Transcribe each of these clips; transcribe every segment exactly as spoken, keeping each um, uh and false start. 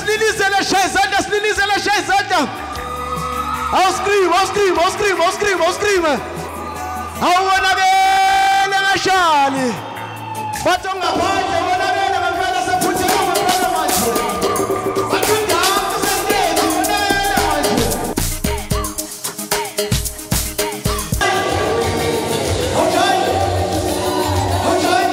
Sililizele shayzanda, sililizele shayzanda. I'll scream, I'll scream, I'll scream, I'll scream, I'll scream. I wanna be KwaShali. Batonga pande, wanna be na mfana sa puti na mfana macho. Batonga hapo sa stage, wanna be na macho. Okay. Okay.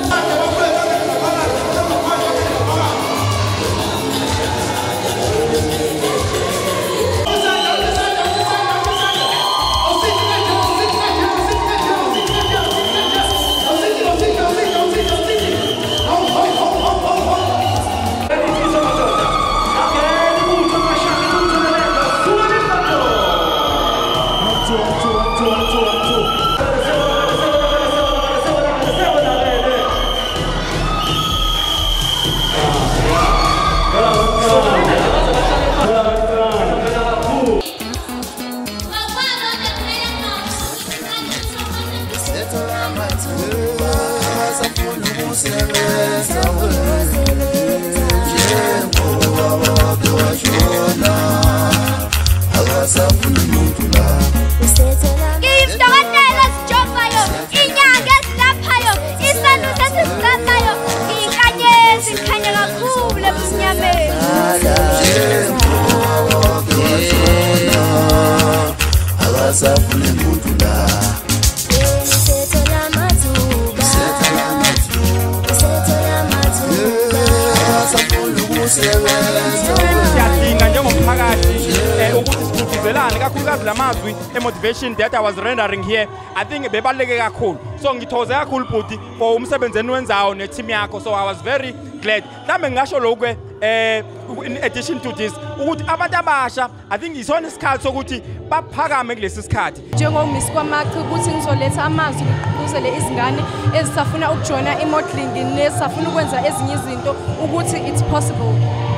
Motivation that I was rendering here, I think bebaleke kakhulu. So ngithokoze kakhulu futhi for umsebenzi eniwenzayo ne team yakho. So I was very glad. Mhlambe ngisho lokwe eh in addition to this ukuthi abantu abasha I think isona isikhathi sokuthi baphakame kulesi sikhathi. NjengoMiss kwaMachi ukuthi ngizoletha amazwi ukuzele izingane ezisafuna ukujoina imodeling nesafuna ukwenza ezinye izinto ukuthi it's possible.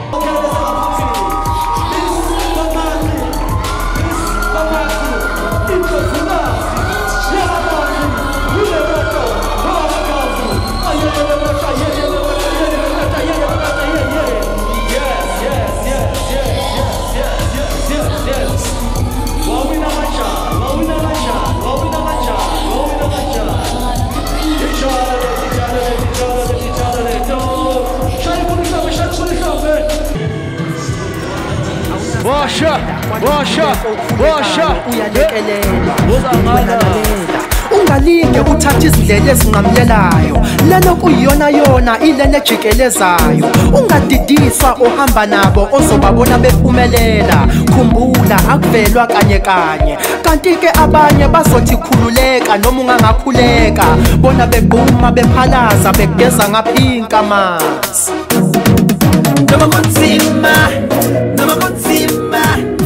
Washa, washa, washa, uyalekelela uzangalalela ungalinge uthathe izindlela ezinqamlelayo lelo kuyiyona yona ilene ejikelezayo ungadidiswa ohamba nabo ozobabona bephumelela khumbula akuvelwa kanye kanye kanti ke abanye bazothi khululeka noma ungangakhuleka bona begquma bephalaza begeza ngaphinka masi noma kunzima noma kunzima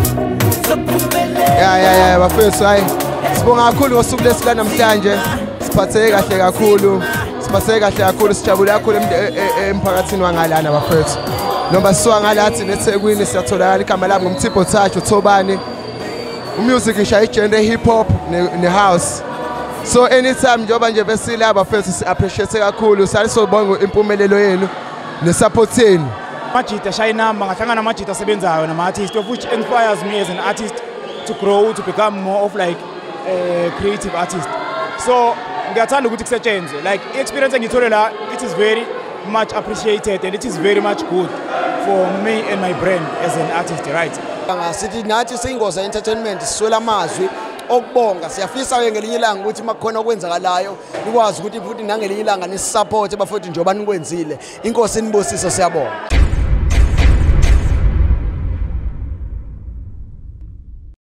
ya ya ya bafethu hayi sibonga kakhulu ngosuku lesila namhlanje siphatheke kahle kakhulu siphatheke kahle kakhulu sijabule kakhulu emphakathini wangalana bafethu noma siwa ngalathi neThekwini siyatholakala igama lami ngumthipho Thato Thobani umusic isha igender hip hop ne house so anytime njoba nje besila bafethu si appreciate kakhulu salisobonga impumelelo yenu ne support yenu. Majita shayinamba ngahlangana amajita asebenzayo nama artists of which inspires me as an artist to grow to become more of like a creative artist. So ngiyathanda ukuthi kusetshenzwe like experience engithole la it is very much appreciated and it is very much good for me and my brand as an artist, right? Ngasithi nathi siyingoza entertainment siswela amazwi okubonga siyafisa ngelinye ilanga ukuthi makukhona okwenzakalayo nikwazi ukuthi futhi nangelinye ilanga nisisupport bafowethu njengoba nikwenzile inkosi inibosiso siyabonga.